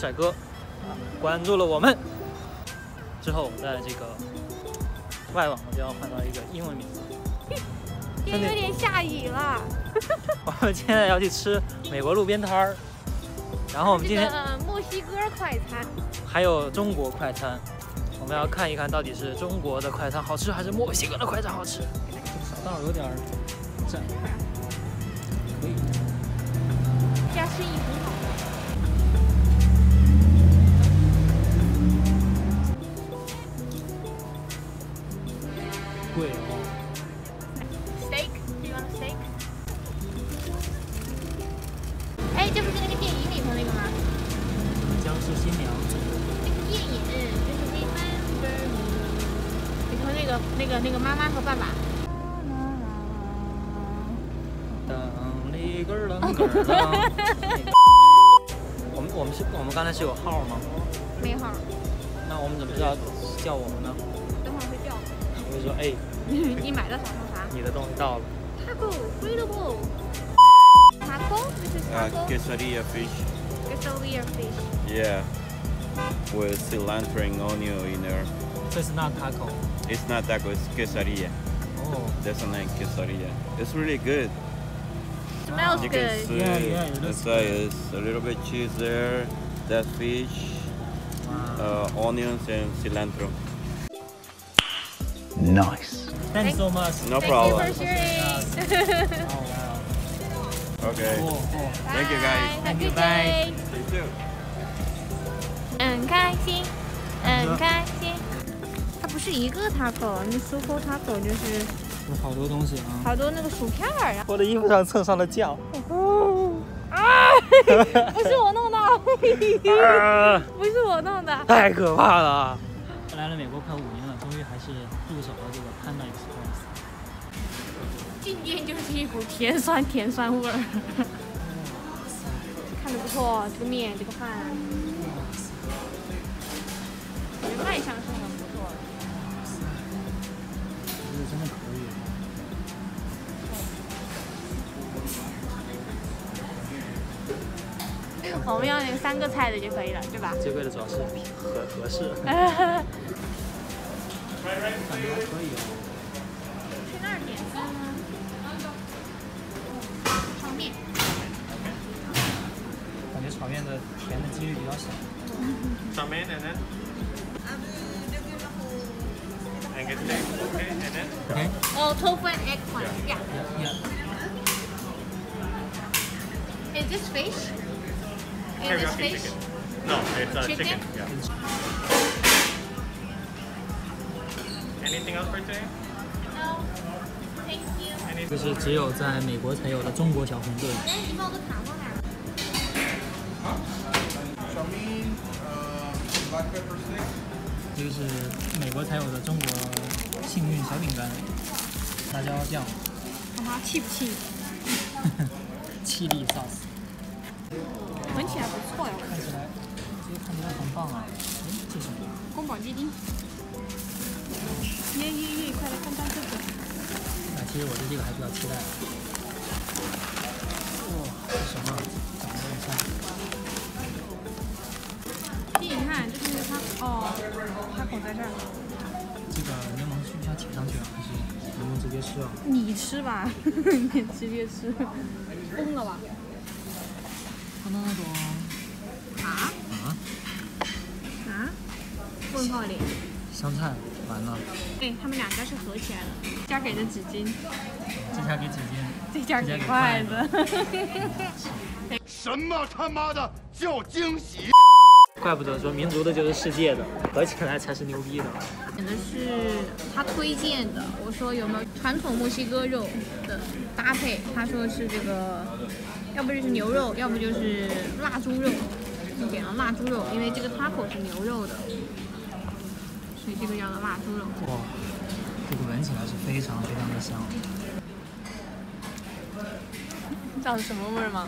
帅哥关注了我们之后，在这个外网就要换到一个英文名字。 天有点下雨了。 我们现在要去吃美国路边摊儿，然后我们今天墨西哥快餐， 还有中国快餐，我们要看一看到底是中国的快餐好吃还是墨西哥的快餐好吃。小道有点窄，可以。 这家生意很好。 贵哦。 Steak? Do you want a steak? 哎，这不是那个电影里头那个吗？ 僵尸新娘。 那个电影就是 Remember Me 里头那个妈妈和爸爸。 当里个啷个啷。我们刚才是有号吗？ 没号。 那我们怎么知道叫我们呢？ 等会儿会叫。 我会说哎， 你买的啥？ 你的东西到了。 Taco, readable. Taco? This is taco. Quesadilla fish. Quesadilla fish. Yeah. With cilantro and onion in there. So it's not taco. It's not taco, it's quesadilla. Oh. That's the name, quesadilla. It's really good. Smells You good. can see Yeah, it looks inside is a little bit cheese there, that fish, onions and cilantro. Nice. Thank you so much. No Thank problem. you for sharing. Oh wow. Okay. Cool. Thank you guys. Bye. Thank Have a you, good bye. day. You too. 很开心，很开心。它不是一个 taco， 那 super taco 就是有好多东西啊。 好多那个薯片儿啊。 我的衣服上蹭上了酱。 啊！不是我弄的，不是我弄的。 太可怕了！来了美国快5年了，终于还是入手了这个 Panda Express。 进店就是一股甜酸味儿。看着不错，这个面，这个饭，我觉得卖相是很不错的。 这个真的可以。 我们要那个3个菜的就可以了，对吧？ 最贵的主要是合适。感觉还可以哦。 去那儿点餐呢？炒面。 感觉炒面的甜的几率比较小。 Some in and then? And get steak, okay? And then? Okay. Oh, tofu and eggplant. Yeah. Yeah. Is this fish? Is this fish? chicken. No, it's Chicken? chicken. Yeah. Anything else for today? No. Thank you. 这是只有在美国才有的中国小馄饨。 哎，你帮我个糖过来。 这个是美国才有的中国幸运小饼干，辣椒酱， 看它气不气？ 气力 sauce， 闻起来不错呀。 看起来很棒啊！哎，这是什么？ 宫保鸡丁。耶！快来看看这个。 那其实我对这个还比较期待。哇，这是什么？长得很像。 你看，就是它它口在这儿。 这个柠檬需不需要切上去啊？还是能不能直接吃啊？ 你吃吧，你直接吃。疯了吧？ 看到那种问号脸。 香菜，完了， 哎，他们两家是合起来了，这家给的纸巾， 这家给纸巾， 这家给筷子。 什么他妈的叫惊喜？ 怪不得说民族的就是世界的，合起来才是牛逼的。 选的是他推荐的，我说有没有传统墨西哥肉的搭配，他说是这个，要不就是牛肉，要不就是腊猪肉，就点了腊猪肉，因为这个 taco 是牛肉的，所以这个叫做腊猪肉。 哇，这个闻起来是非常非常的香。 知道是什么味儿吗？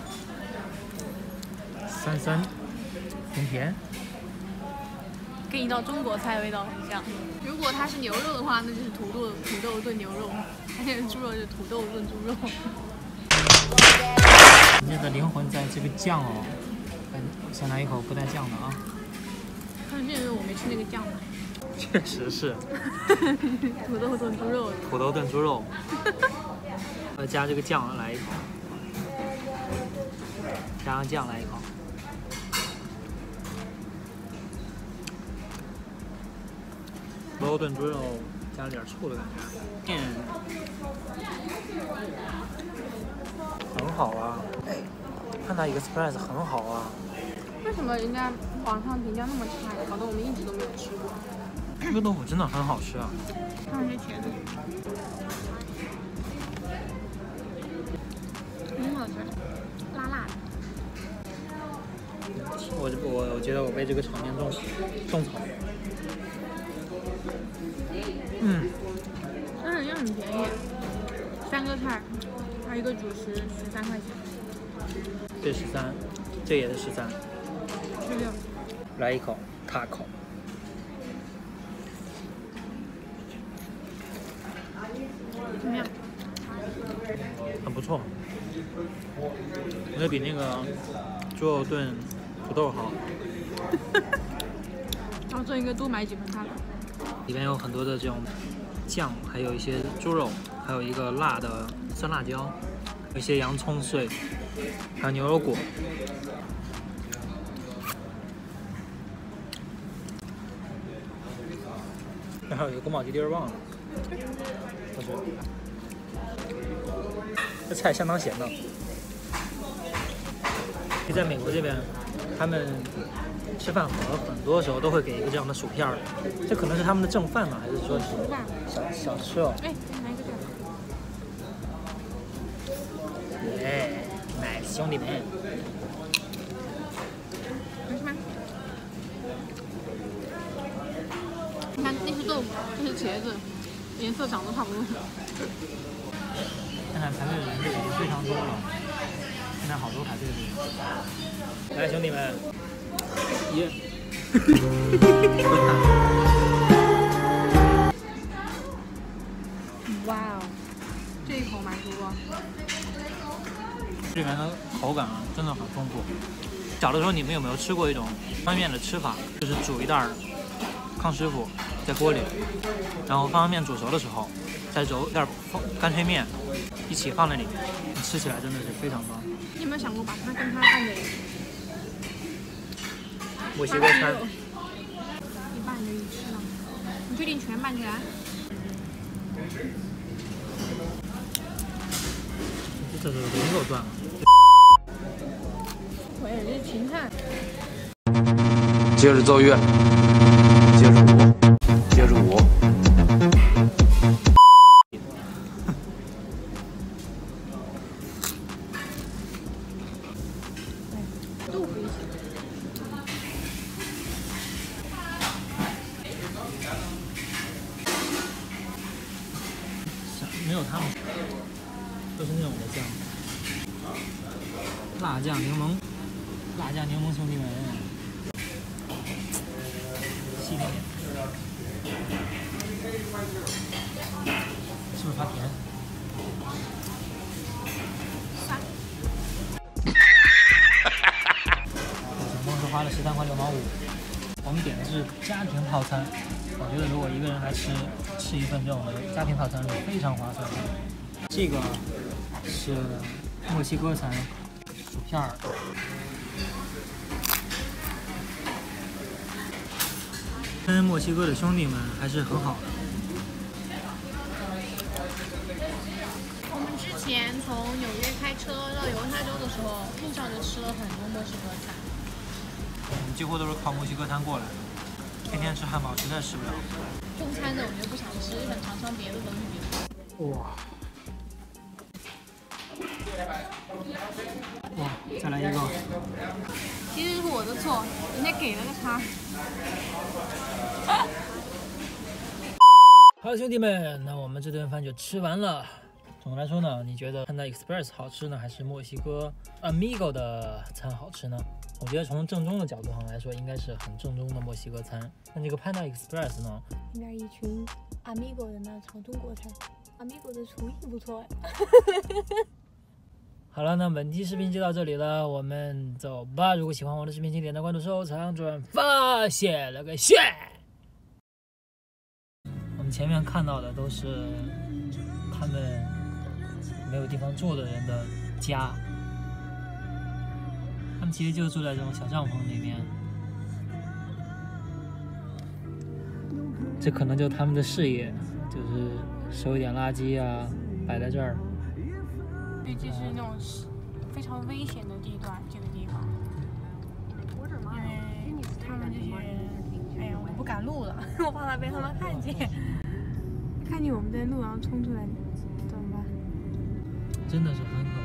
酸酸，甜甜。 跟一道中国菜的味道很像。如果它是牛肉的话，那就是土豆炖牛肉；它现在猪肉就是土豆炖猪肉。 你这个灵魂在这个酱哦， 先来一口不带酱的啊。 但是因为我没吃那个酱嘛。 确实是。 土豆炖猪肉。 土豆炖猪肉。加这个酱来一口。加上酱来一口。土豆炖猪肉加了点醋的感觉。面很好啊。Panda Express 很好啊。 为什么人家网上评价那么差呀？搞得我们一直都没有吃过。 这个豆腐真的很好吃啊！ 看这茄子，很好吃，辣辣的。 我觉得我被这个场面种草。 但是也很便宜，3个菜，还有一个主食13块钱。 这13，这也是13。 16。 来一口 taco。 怎么样？ 很不错，我觉得比那个猪肉炖土豆好。 然后这应该多买几份它了。 里面有很多的这种酱，还有一些猪肉，还有一个辣的酸辣椒，有一些洋葱碎，还有牛肉果。还有一个宫保鸡丁忘了，不是，这菜相当咸的。在美国这边，他们吃饭盒很多时候都会给一个这样的薯片儿，这可能是他们的正饭呢，还是说是小吃哦？ 哎，来一个这个。 耶，nice，兄弟们。 能吃吗？你看，那是豆腐，这是茄子，颜色长得差不多。 看看排队的人就已经非常多了，现在好多排队的人。来，兄弟们，耶！ 哇哦，这一口满足了。 这里面的口感啊，真的很丰富。小的时候你们有没有吃过一种方便面的吃法？就是煮一袋康师傅在锅里，然后方便面煮熟的时候，再揉一袋干脆面一起放在里面，你吃起来真的是非常棒。 你有没有想过把它跟它拌在一起？ 墨西哥餐。 一拌就一吃了。你确定全拌起来？ 这是灵肉段了。 喂，这是芹菜。 接着奏乐，接着舞，接着舞。 豆腐一起。 没有他们，都是那种的酱，辣酱柠檬，兄弟们，细一点点，是不是它甜？总共是花了13块6毛5。我们点的是家庭套餐，我觉得如果一个人来吃一份这种的家庭套餐是非常划算的。这个是墨西哥餐，薯片儿，跟墨西哥的兄弟们还是很好的。 我们之前从纽约开车到犹他州的时候，路上就吃了很多墨西哥菜。 我们几乎都是靠墨西哥餐过来的，天天吃汉堡实在吃不了。 中餐的我就不想吃，想尝尝别的东西。 哇！哇！再来一个。 其实是我的错，人家给了个他。 好了，兄弟们，那我们这顿饭就吃完了。总的来说呢，你觉得 Panda Express 好吃呢，还是墨西哥 Amigo 的餐好吃呢？我觉得从正宗的角度上来说，应该是很正宗的墨西哥餐。那这个 Panda Express 呢？ 应该一群 Amigo 的那种中国菜。Amigo 的厨艺不错哎。 好了，那本期视频就到这里了，我们走吧。如果喜欢我的视频，请点赞、关注、收藏、转发，谢了个谢。我们前面看到的都是他们没有地方住的人的家，他们其实就住在这种小帐篷里面。这可能就他们的事业，就是收一点垃圾啊，摆在这儿。 对，这是那种非常危险的地段，这个地方，因为他们这些人，哎呀，我不敢录了，我怕他被他们看见，看见我们在路上冲出来，怎么办？ 真的是很可怕。